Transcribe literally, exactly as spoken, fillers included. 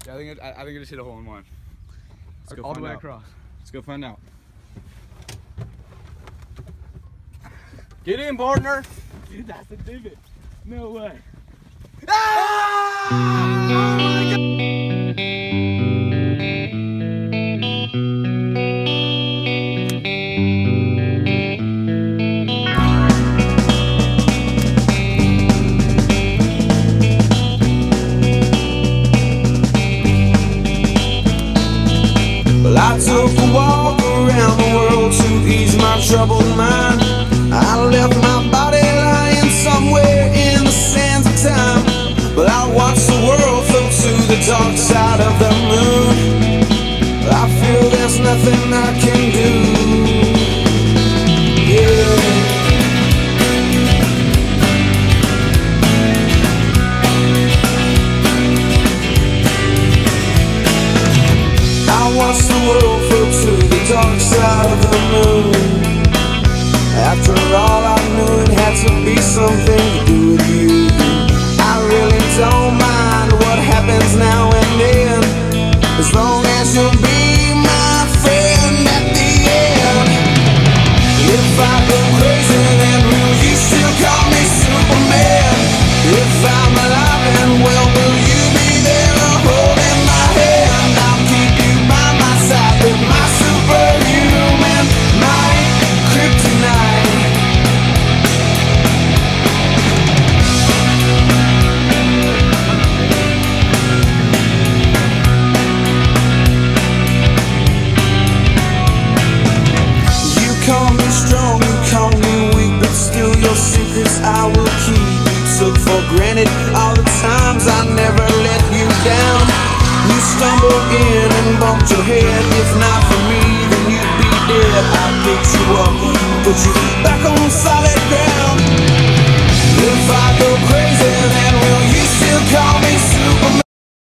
Yeah, I think it, I, I think I just hit a hole in one. Let's go all the find way out. across. Let's go find out. Get in, partner. Dude, that's a divot. No way. Ah! Oh my God. Well, I took a walk around the world to ease my troubled mind. I left my body lying somewhere in the sands of time. But I watched the world float to the dark side of the moon. I feel there's nothing I can do. Yeah. I watched the world float to the dark side of the moon. After all, I knew it had to be something to do with you. I really don't mind what happens now and then, as long as you'll be my friend at the end. If I go crazy, then will you still call me Superman? If I'm alive and well, will you be there holding my hand? I'll keep you by my side with my superhuman might, kryptonite. You call me strong, you call me weak, but still your secrets I will keep. You took for granted all the times I never let you down. You stumbled in and bumped your head. If not for me, then you'd be dead. I picked you up, put you back on solid